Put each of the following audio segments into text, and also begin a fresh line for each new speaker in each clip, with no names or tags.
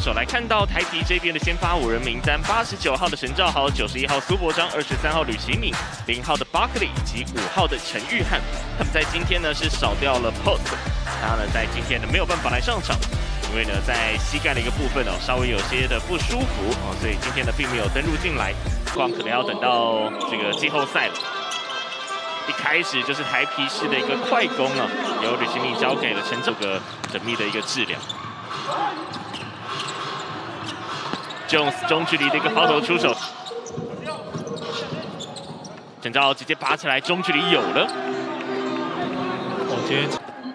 手来看到台啤这边的先发5人名单：89号的陈兆豪、91号苏伯璋、23号吕其敏、0号的 Barkley 以及5号的陈玉翰。他们在今天呢是少掉了 Post， 他呢在今天呢没有办法来上场。 因为呢，在膝盖的一个部分哦，稍微有些的不舒服哦，所以今天呢并没有登入进来，光可能要等到这个季后赛了。一开始就是台啤式的一个快攻啊，由吕其敏交给了陈兆个缜密的一个治疗。Jones 中距离的一个抛投出手，陈兆直接拔起来，中距离有了。
今天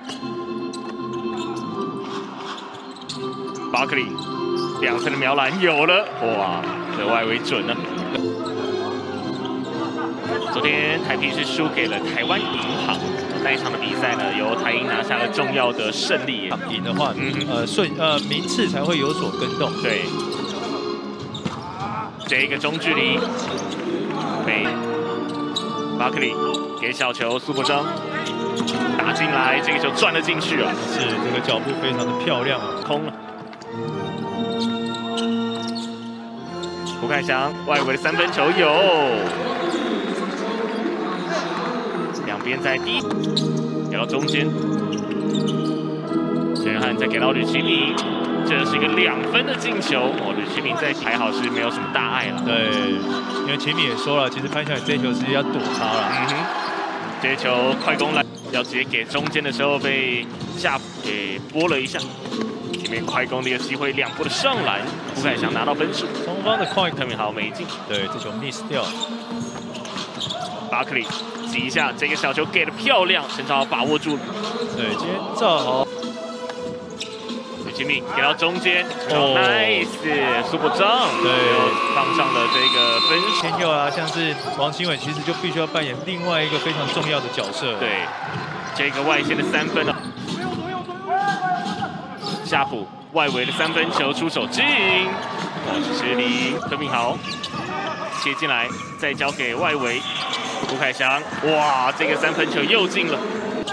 Barkley 2层的瞄篮有了，哇，这外围准了。昨天台啤是输给了台湾银行，那一场的比赛呢，由台银拿下了重要的胜利。
赢的话，名次才会有所跟动。对，
这一个中距离被 Barkley 给小球苏伯璋打进来，这个球转了进去啊！
是这个脚步非常的漂亮啊，
空了。 胡凯翔外围的3分球有，两边在低，给到中间，陈元翰再给到吕其敏，这是一个2分的进球。哦，吕其敏在还好是没有什么大碍了。
对，因为其敏也说了，其实潘晓颖这一球是要躲他了。
这一球快攻来，要直接给中间的时候被下给拨了一下。 前面快攻的一个机会，2波的上篮，胡凯翔拿到分数。
双方的快
特别好，没进。对，
这球 miss 掉。
Barkley 挤一下，这个小球给的漂亮，陈兆豪把握住了。
对，今天兆豪，
吕其敏给到中间，哦 ，nice， 苏伯璋，对，放上了这个分数。
天佑啊，像是王清伟，其实就必须要扮演另外一个非常重要的角色。
对，这个外线的3分呢。 夏普外围的3分球出手进，哇，这离柯明豪切进来，再交给外围胡凯翔，哇，这个3分球又进了。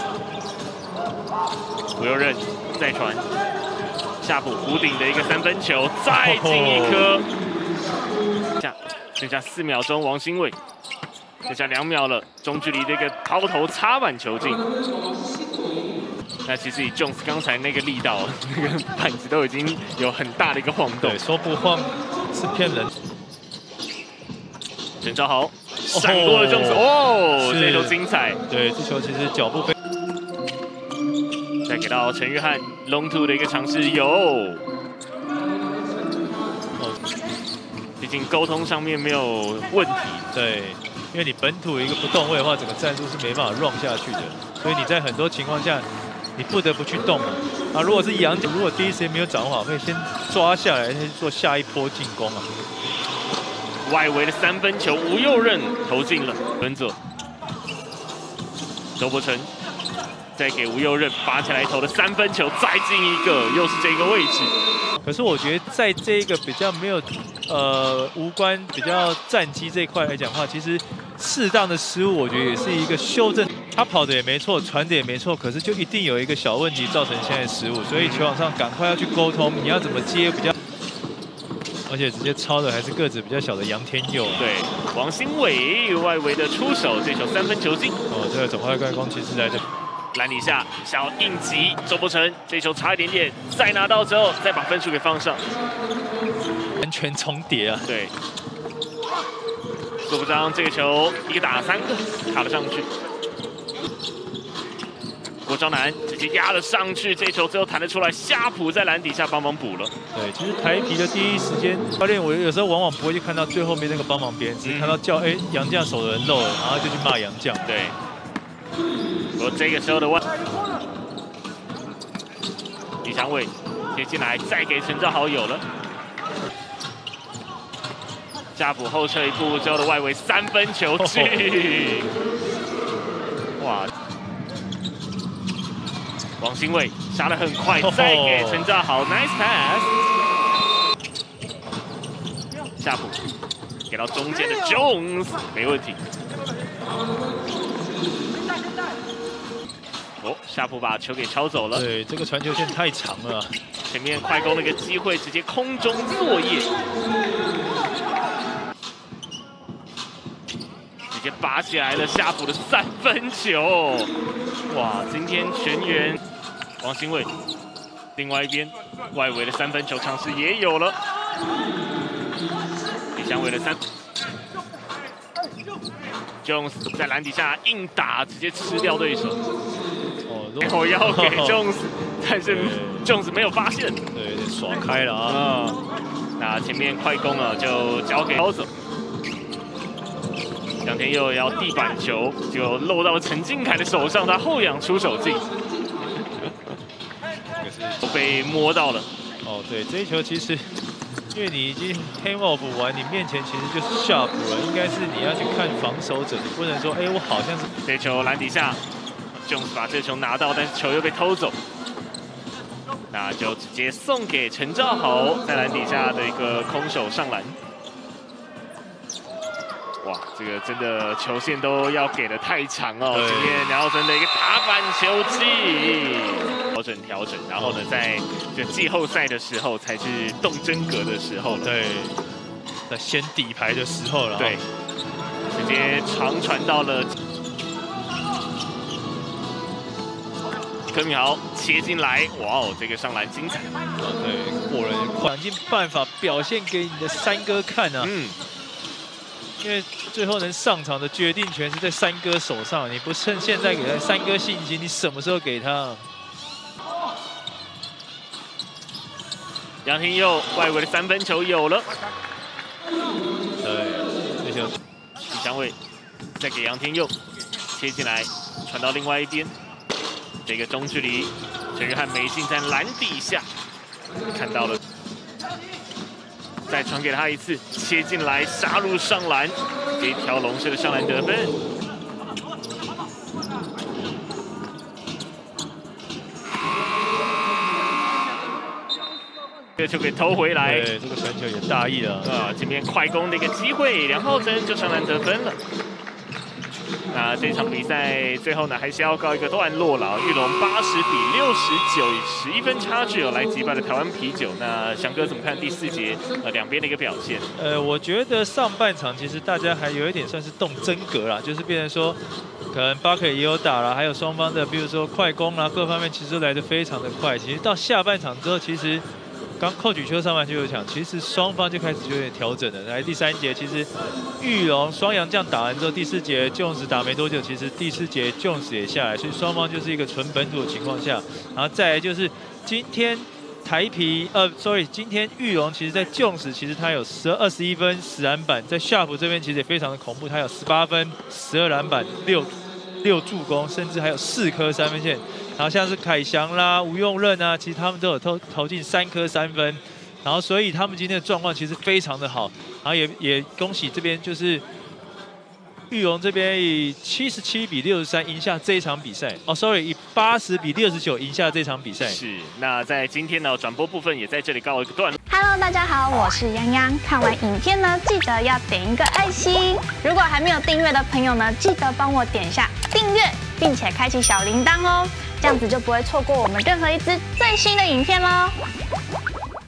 吴佑任再传，夏普弧顶的一个3分球，再进1颗。剩下4秒钟，王新伟剩下2秒了，中距离的一个抛投插板球进。 那其实以 Jones 刚才那个力道，那个板子都已经有很大的一个晃动。
对，说不晃是骗人。
陈兆豪闪过了 Jones， 哦，这球精彩。
对，这球其实脚步非。
再给到陈玉翰 long two 的一个尝试有。毕竟沟通上面没有问题。
对，因为你本土一个不动位的话，整个战术是没办法 run 下去的，所以你在很多情况下。 你不得不去动啊！如果是杨绛，如果第一时间没有掌握好，可以先抓下来，先做下一波进攻啊。
外围的3分球，吴佑任投进了，分左。周伯成再给吴佑任拔起来投的3分球，再进1个，又是这个位置。
可是我觉得在这个比较没有无关比较战机这一块来讲的话，其实适当的失误，我觉得也是一个修正。 他跑的也没错，传的也没错，可是就一定有一个小问题造成现在的失误，所以球场上赶快要去沟通，你要怎么接比较，而且直接抄的还是个子比较小的杨天佑。对，
王新伟外围的出手，这球3分球进。
哦，这个总快快攻其实来的
篮底下想要应急，周伯成这球差一点点，再拿到之后再把分数给放上，
完全重叠啊。
对，苏伯璋这个球一个打3个，卡了上去。 郭昭南直接压了上去，这球最后弹了出来，夏普在篮底下帮忙补了。对，
其实台啤的第一时间教练，我有时候往往不会去看到最后面那个帮忙边，只是看到杨将手的人漏了，然后就去骂杨将。
对。不过这个时候的李祥伟接进来，再给陈兆豪有了。夏普后撤一步之后的外围3分球进，哇！ 王新伟杀得很快，再给陈兆豪 ，nice pass。夏普给到中间的 Jones， 没问题。哦，夏普把球给敲走了。
对，这个传球线太长了。
前面快攻的一个机会，直接空中作业，直接拔起来了夏普的3分球。哇，今天全员王新伟，另外一边外围的3分球尝试也有了。李祥伟的3。 Jones 在篮底下硬打，直接吃掉对手。最后要给 Jones， 但是 Jones 没有发现，
对，耍开了啊。
那前面快攻了，就交给高手。杨天佑要地板球，就漏到了陈敬凯的手上，他后仰出手进，被摸到了。
哦，对，这一球其实。 因为你已经 came off 完，你面前其实就是 sharp 了，应该是你要去看防守者，你不能说，哎，我好像是
这球篮底下 ，Jones 把这球拿到，但是球又被偷走，那就直接送给陈兆豪，在篮底下的一个空手上篮。哇，这个真的球线都要给的太长哦。今天梁浩森的一个打板球技。 调整，然后呢，在这季后赛的时候才是动真格的时候了。
对，在先底牌的时候了。
对，直接长传到了柯敏豪切进来，哇哦，这个上篮精彩。
对，过人想尽办法表现给你的3哥看啊。因为最后能上场的决定权是在3哥手上，你不趁现在给他3哥信心，你什么时候给他？
杨天佑外围的3分球有了，
对，这球
李祥伟再给杨天佑切进来，传到另外一边，这个中距离，陈约翰没进在篮底下，看到了，再传给他一次，切进来杀入上篮，这一条龙式的上篮得分。 这个球给偷回来，
对，这个传球也大意了
前面快攻的一个机会，梁浩森就上篮得分了。那这场比赛最后呢，还是要告一个段落了。裕隆80比69，以11分差距来击败了台湾啤酒。那翔哥怎么看第4节两边的一个表现？
我觉得上半场其实大家还有一点算是动真格啦，就是变成说。 可能巴克也有打了，还有双方的，比如说快攻啊，各方面其实来得非常的快。其实到下半场之后，其实刚寇举秋上半就有讲，其实双方就开始有点调整了。来第3节，其实裕隆双阳将打完之后，第4节 Jones 打没多久，其实第4节 Jones 也下来，所以双方就是一个纯本土的情况下。然后再来就是今天台啤今天裕隆其实在 Jones 其实他有21分10篮板，在夏普这边其实也非常的恐怖，他有18分12篮板6助攻，甚至还有4颗3分线。然后像是凯翔啦、吴用任啊，其实他们都有投进3颗3分。然后所以他们今天的状况其实非常的好。然后也恭喜这边就是裕隆这边以77比63赢下这一场比赛。以80比69赢下这场比赛。
是。那在今天呢，转播部分也在这里告一个段落。
Hello， 大家好，我是洋洋。看完影片呢，记得要点一个爱心。如果还没有订阅的朋友呢，记得帮我点一下订阅，并且开启小铃铛哦，这样子就不会错过我们任何一支最新的影片喽。